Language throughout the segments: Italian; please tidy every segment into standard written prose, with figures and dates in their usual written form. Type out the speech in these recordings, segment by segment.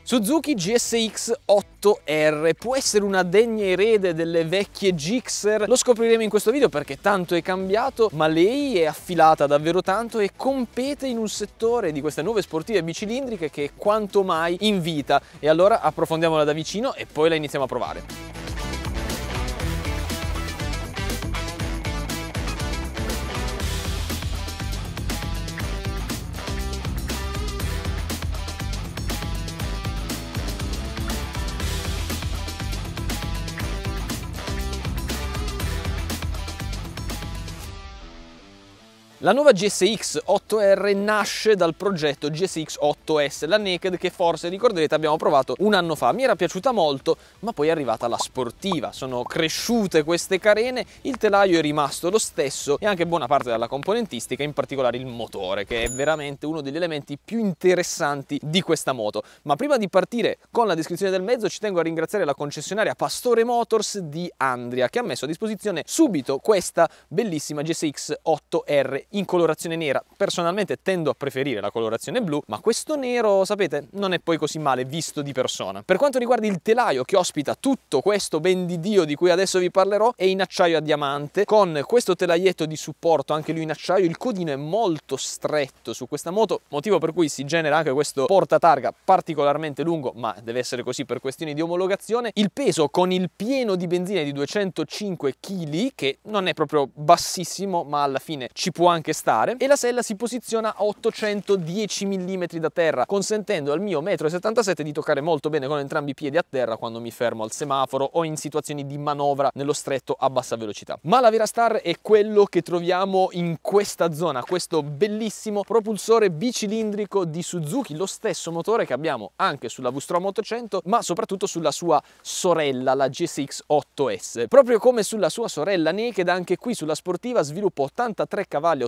Suzuki GSX 8R può essere una degna erede delle vecchie Gixxer? Lo scopriremo in questo video perché tanto è cambiato, ma lei è affilata davvero tanto e compete in un settore di queste nuove sportive bicilindriche che è quanto mai in vita. E allora approfondiamola da vicino e poi la iniziamo a provare. La nuova GSX 8R nasce dal progetto GSX 8S, la naked che forse ricorderete abbiamo provato un anno fa. Mi era piaciuta molto, ma poi è arrivata la sportiva. Sono cresciute queste carene, il telaio è rimasto lo stesso e anche buona parte della componentistica, in particolare il motore, che è veramente uno degli elementi più interessanti di questa moto. Ma prima di partire con la descrizione del mezzo ci tengo a ringraziare la concessionaria Pastore Motors di Andria, che ha messo a disposizione subito questa bellissima GSX 8R in colorazione nera. Personalmente tendo a preferire la colorazione blu, ma questo nero, sapete, non è poi così male visto di persona. Per quanto riguarda il telaio che ospita tutto questo ben di Dio di cui adesso vi parlerò, è in acciaio a diamante, con questo telaietto di supporto anche lui in acciaio. Il codino è molto stretto su questa moto, motivo per cui si genera anche questo portatarga particolarmente lungo, ma deve essere così per questioni di omologazione. Il peso con il pieno di benzina è di 205 kg, che non è proprio bassissimo, ma alla fine ci può anche stare, e la sella si posiziona a 810 mm da terra, consentendo al mio 1,77 m di toccare molto bene con entrambi i piedi a terra quando mi fermo al semaforo o in situazioni di manovra nello stretto a bassa velocità. Ma la vera star è quello che troviamo in questa zona, questo bellissimo propulsore bicilindrico di Suzuki, lo stesso motore che abbiamo anche sulla V-Strom 800, ma soprattutto sulla sua sorella, la GSX 8S. Proprio come sulla sua sorella naked, anche qui sulla sportiva sviluppa 83 cavalli,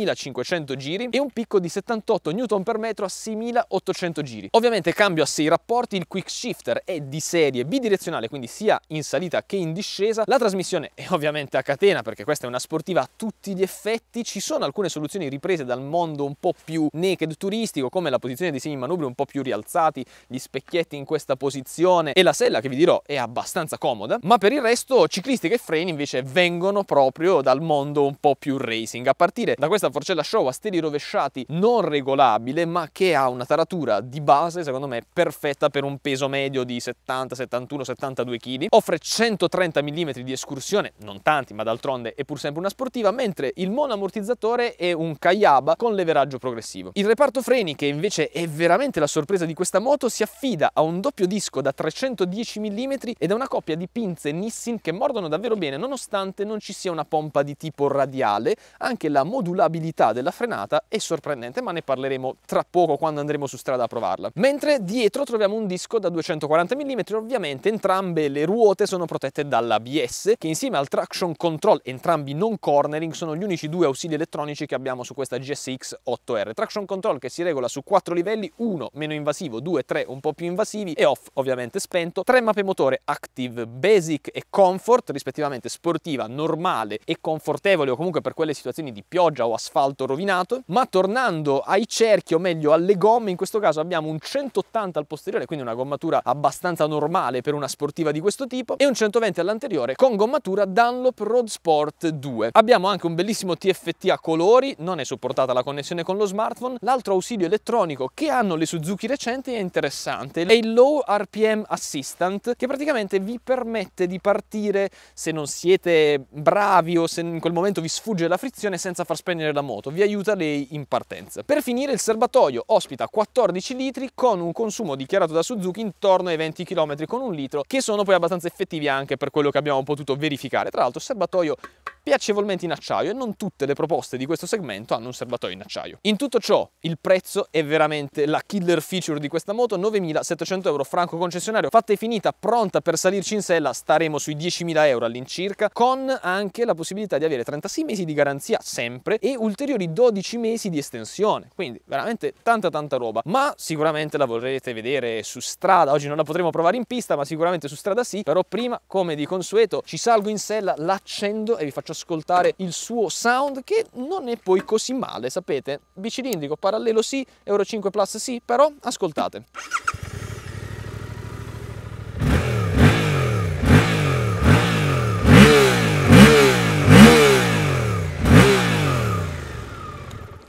8500 giri e un picco di 78 Nm/m a 6800 giri. Ovviamente cambio a 6 rapporti, il quick shifter è di serie bidirezionale, quindi sia in salita che in discesa. La trasmissione è ovviamente a catena perché questa è una sportiva a tutti gli effetti. Ci sono alcune soluzioni riprese dal mondo un po' più naked turistico, come la posizione dei semimanubri un po' più rialzati, gli specchietti in questa posizione e la sella che vi dirò è abbastanza comoda, ma per il resto ciclistica e freni invece vengono proprio dal mondo un po' più racing, a partire da questa forcella show a steli rovesciati non regolabile, ma che ha una taratura di base secondo me perfetta per un peso medio di 70, 71, 72 kg. Offre 130 mm di escursione, non tanti, ma d'altronde è pur sempre una sportiva, mentre il monoammortizzatore è un Kayaba con leveraggio progressivo. Il reparto freni, che invece è veramente la sorpresa di questa moto, si affida a un doppio disco da 310 mm ed a una coppia di pinze Nissin che mordono davvero bene, nonostante non ci sia una pompa di tipo radiale. Anche la modulabilità della frenata è sorprendente, ma ne parleremo tra poco quando andremo su strada a provarla. Mentre dietro troviamo un disco da 240 mm, ovviamente entrambe le ruote sono protette dall'ABS, che insieme al traction control, entrambi non cornering, sono gli unici due ausili elettronici che abbiamo su questa GSX 8R. Traction control che si regola su 4 livelli, 1 meno invasivo, 2, 3 un po' più invasivi e off ovviamente spento, 3 mappe motore Active, Basic e Comfort, rispettivamente sportiva, normale e confortevole, o comunque per quelle situazioni di pioggia o asfalto rovinato. Ma tornando ai cerchi, o meglio alle gomme, in questo caso abbiamo un 180 al posteriore, quindi una gommatura abbastanza normale per una sportiva di questo tipo, e un 120 all'anteriore con gommatura Dunlop Road Sport 2. Abbiamo anche un bellissimo TFT a colori, non è supportata la connessione con lo smartphone. L'altro ausilio elettronico che hanno le Suzuki recenti è interessante, è il Low RPM Assistant, che praticamente vi permette di partire se non siete bravi o se in quel momento vi sfugge la frizione senza far spegnere la moto, vi aiuta lei in partenza. Per finire, il serbatoio ospita 14 litri con un consumo dichiarato da Suzuki intorno ai 20 km con un litro, che sono poi abbastanza effettivi anche per quello che abbiamo potuto verificare. Tra l'altro serbatoio piacevolmente in acciaio, e non tutte le proposte di questo segmento hanno un serbatoio in acciaio. In tutto ciò il prezzo è veramente la killer feature di questa moto, 9.700 euro franco concessionario, fatta e finita, pronta per salirci in sella. Staremo sui 10.000 euro all'incirca, con anche la possibilità di avere 36 mesi di garanzia sempre e ulteriori 12 mesi di estensione, quindi veramente tanta roba. Ma sicuramente la vorrete vedere su strada. Oggi non la potremo provare in pista, ma sicuramente su strada sì. Però prima, come di consueto, ci salgo in sella, l'accendo e vi faccio ascoltare il suo sound, che non è poi così male, sapete? Bicilindrico, parallelo sì, Euro 5 Plus sì, però ascoltate.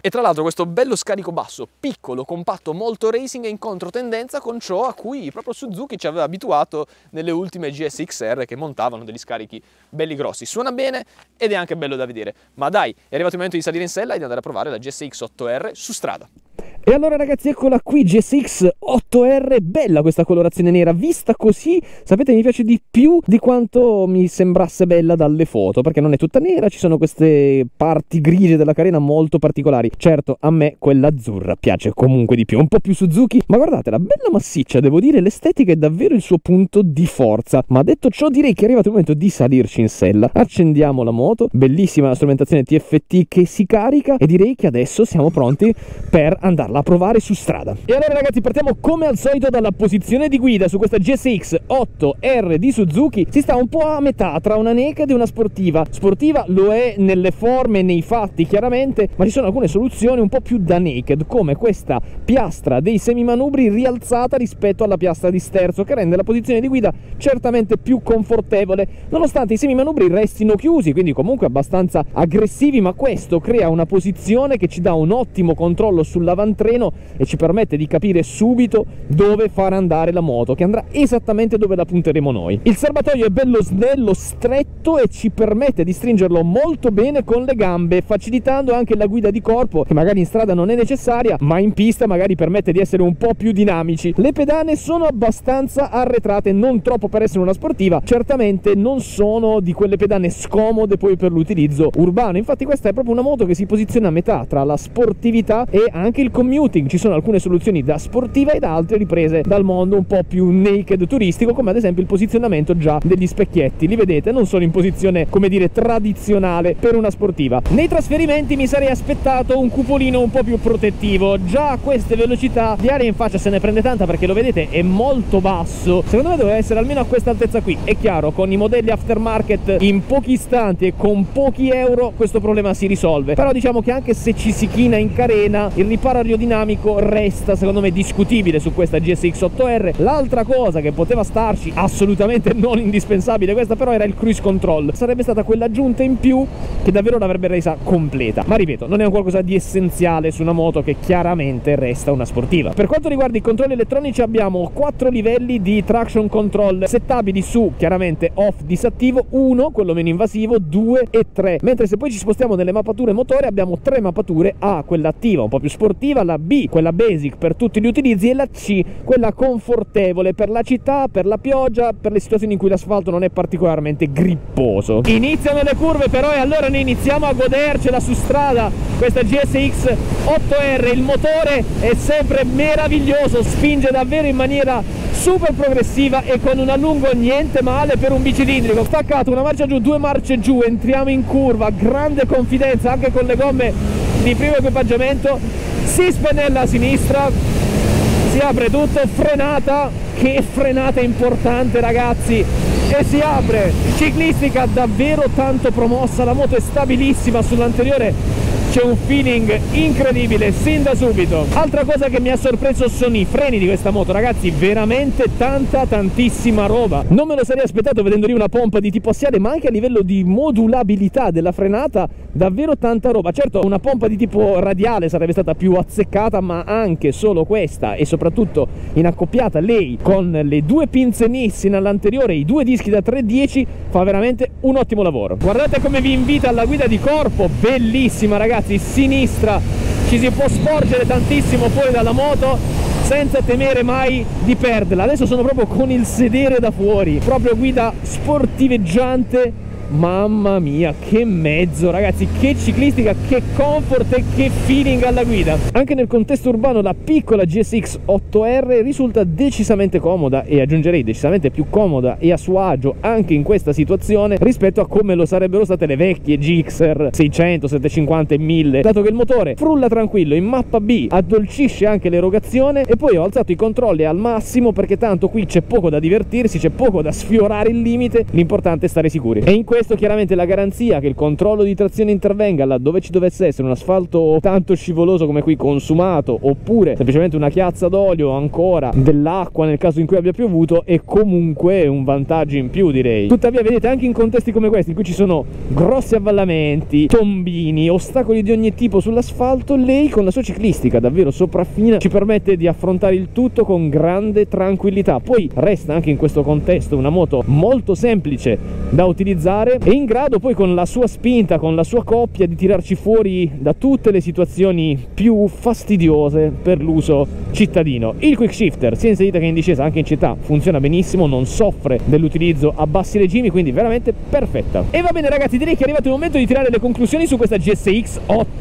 E tra l'altro questo bello scarico basso, piccolo, compatto, molto racing, è in controtendenza con ciò a cui proprio Suzuki ci aveva abituato nelle ultime GSX-R, che montavano degli scarichi belli grossi. Suona bene ed è anche bello da vedere. Ma dai, è arrivato il momento di salire in sella e di andare a provare la GSX 8R su strada. E allora ragazzi, eccola qui, GSX 8R, bella questa colorazione nera, vista così, sapete, mi piace di più di quanto mi sembrasse bella dalle foto, perché non è tutta nera, ci sono queste parti grigie della carena molto particolari. Certo, a me quella azzurra piace comunque di più, un po' più Suzuki, ma guardatela, bella massiccia, devo dire, l'estetica è davvero il suo punto di forza. Ma detto ciò, direi che è arrivato il momento di salirci in sella. Accendiamo la moto, bellissima la strumentazione TFT che si carica, e direi che adesso siamo pronti per andarla a provare su strada. E allora ragazzi, partiamo come al solito dalla posizione di guida su questa GSX 8R di Suzuki. Si sta un po' a metà tra una naked e una sportiva. Sportiva lo è nelle forme e nei fatti chiaramente, ma ci sono alcune soluzioni un po' più da naked, come questa piastra dei semimanubri rialzata rispetto alla piastra di sterzo, che rende la posizione di guida certamente più confortevole, nonostante i semimanubri restino chiusi, quindi comunque abbastanza aggressivi, ma questo crea una posizione che ci dà un ottimo controllo sull'avantreno e ci permette di capire subito dove far andare la moto, che andrà esattamente dove la punteremo noi. Il serbatoio è bello snello, stretto, e ci permette di stringerlo molto bene con le gambe, facilitando anche la guida di corpo, che magari in strada non è necessaria, ma in pista magari permette di essere un po' più dinamici. Le pedane sono abbastanza arretrate, non troppo per essere una sportiva, certamente non sono di quelle pedane scomode poi per l'utilizzo urbano. Infatti questa è proprio una moto che si posiziona a metà tra la sportività e anche il commuting. Ci sono alcune soluzioni da sportiva ed altre riprese dal mondo un po' più naked turistico, come ad esempio il posizionamento già degli specchietti. Li vedete? Non sono in posizione, come dire, tradizionale per una sportiva. Nei trasferimenti mi sarei aspettato un cupolino un po' più protettivo. Già a queste velocità di aria in faccia se ne prende tanta, perché lo vedete, è molto basso. Secondo me doveva essere almeno a questa altezza qui. È chiaro, con i modelli aftermarket in pochi istanti e con pochi euro questo problema si risolve, però diciamo che anche se ci si china in carena, il riparo aerodinamico resta secondo me discutibile su questa GSX 8R. L'altra cosa che poteva starci, assolutamente non indispensabile questa però, era il cruise control. Sarebbe stata quell'aggiunta in più che davvero l'avrebbe resa completa, ma ripeto, non è un qualcosa di essenziale su una moto che chiaramente resta una sportiva. Per quanto riguarda i controlli elettronici, abbiamo 4 livelli di traction control settabili su chiaramente off disattivo, 1 quello meno invasivo, 2 e 3, mentre se poi ci spostiamo nelle mappature motore abbiamo 3 mappature: A quella attiva un po' più sportiva, la B quella basic per tutti gli utilizzi, e la C quella confortevole per la città, per la pioggia, per le situazioni in cui l'asfalto non è particolarmente gripposo. Iniziano le curve però, e allora ne iniziamo a godercela su strada questa GSX 8R. Il motore è sempre meraviglioso, spinge davvero in maniera super progressiva e con un allungo niente male per un bicilindrico. Staccato, una marcia giù, 2 marce giù, entriamo in curva, grande confidenza anche con le gomme di primo equipaggiamento. Si spennella a sinistra, si apre tutto, frenata, che frenata importante ragazzi, e si apre. Ciclistica davvero tanto promossa, la moto è stabilissima, sull'anteriore c'è un feeling incredibile sin da subito. Altra cosa che mi ha sorpreso sono i freni di questa moto, ragazzi, veramente tantissima roba. Non me lo sarei aspettato vedendo lì una pompa di tipo assiale, ma anche a livello di modulabilità della frenata davvero tanta roba. Certo, una pompa di tipo radiale sarebbe stata più azzeccata, ma anche solo questa, e soprattutto in accoppiata lei con le 2 pinze Nissin all'anteriore e i 2 dischi da 310, fa veramente un ottimo lavoro. Guardate come vi invita alla guida di corpo, bellissima ragazzi. Sinistra, ci si può sporgere tantissimo fuori dalla moto senza temere mai di perderla. Adesso sono proprio con il sedere da fuori, proprio guida sportiveggiante. Mamma mia, che mezzo ragazzi, che ciclistica, che comfort e che feeling alla guida. Anche nel contesto urbano la piccola GSX 8R risulta decisamente comoda, e aggiungerei decisamente più comoda e a suo agio anche in questa situazione rispetto a come lo sarebbero state le vecchie Gixxer 600, 750 e 1000, dato che il motore frulla tranquillo in mappa B, addolcisce anche l'erogazione, e poi ho alzato i controlli al massimo perché tanto qui c'è poco da divertirsi, c'è poco da sfiorare il limite, l'importante è stare sicuri. E in questo chiaramente la garanzia che il controllo di trazione intervenga laddove ci dovesse essere un asfalto tanto scivoloso come qui consumato, oppure semplicemente una chiazza d'olio, ancora dell'acqua nel caso in cui abbia piovuto, è comunque un vantaggio in più, direi. Tuttavia vedete, anche in contesti come questi in cui ci sono grossi avvallamenti, tombini, ostacoli di ogni tipo sull'asfalto, lei con la sua ciclistica davvero sopraffina ci permette di affrontare il tutto con grande tranquillità. Poi resta anche in questo contesto una moto molto semplice da utilizzare e in grado poi con la sua spinta, con la sua coppia, di tirarci fuori da tutte le situazioni più fastidiose per l'uso cittadino. Il quick shifter sia in salita che in discesa, anche in città, funziona benissimo, non soffre dell'utilizzo a bassi regimi, quindi veramente perfetta. E va bene ragazzi, direi che è arrivato il momento di tirare le conclusioni su questa GSX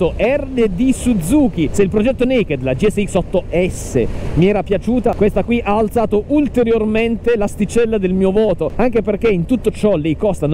8R di Suzuki. Se il progetto Naked, la GSX 8S, mi era piaciuta, questa qui ha alzato ulteriormente l'asticella del mio voto, anche perché in tutto ciò lei costa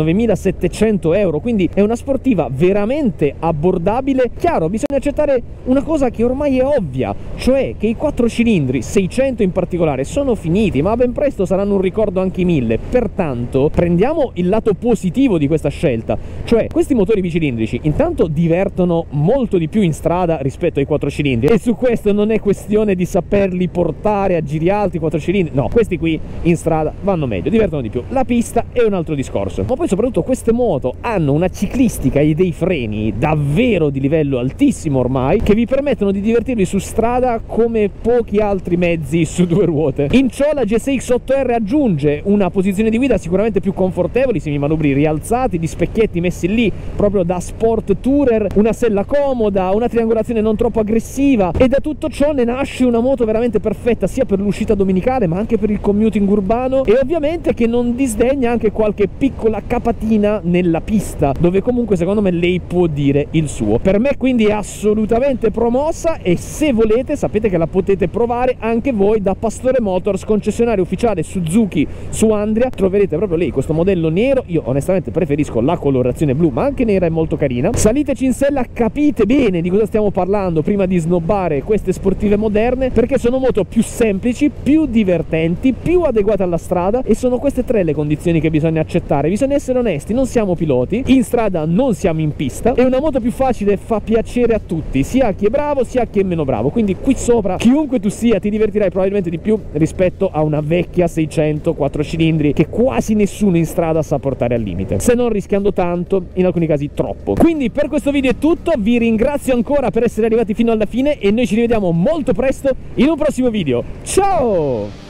9.700 euro, quindi è una sportiva veramente abbordabile. Chiaro, bisogna accettare una cosa che ormai è ovvia, cioè che i 4 cilindri, 600 in particolare, sono finiti, ma ben presto saranno un ricordo anche i 1000. Pertanto prendiamo il lato positivo di questa scelta, cioè questi motori bicilindrici intanto divertono molto di più in strada rispetto ai 4 cilindri, e su questo non è questione di saperli portare a giri alti 4 cilindri, no, questi qui in strada vanno meglio, divertono di più. La pista è un altro discorso, ma poi soprattutto queste moto hanno una ciclistica e dei freni davvero di livello altissimo ormai, che vi permettono di divertirvi su strada come pochi altri mezzi su 2 ruote. In ciò la GSX 8R aggiunge una posizione di guida sicuramente più confortevole, semimanubri rialzati, di specchietti messi lì proprio da sport tourer, una sella comoda, una triangolazione non troppo aggressiva, e da tutto ciò ne nasce una moto veramente perfetta sia per l'uscita domenicale ma anche per il commuting urbano, e ovviamente che non disdegna anche qualche piccola capatina nella pista, dove comunque secondo me lei può dire il suo. Per me quindi è assolutamente promossa, e se volete sapete che la potete provare anche voi da Pastore Motors, concessionario ufficiale Suzuki su Andria. Troverete proprio lì questo modello nero, io onestamente preferisco la colorazione blu, ma anche nera è molto carina. Saliteci in sella, capite bene di cosa stiamo parlando prima di snobbare queste sportive moderne, perché sono moto più semplici, più divertenti, più adeguate alla strada, e sono queste 3 le condizioni che bisogna accettare. Bisogna essere onesti, non siamo piloti, in strada non siamo in pista, e una moto più facile fa piacere a tutti, sia a chi è bravo sia a chi è meno bravo, quindi qui sopra chiunque tu sia ti divertirai probabilmente di più rispetto a una vecchia 600 4 cilindri che quasi nessuno in strada sa portare al limite, se non rischiando tanto, in alcuni casi troppo. Quindi per questo video è tutto, vi ringrazio ancora per essere arrivati fino alla fine e noi ci rivediamo molto presto in un prossimo video. Ciao!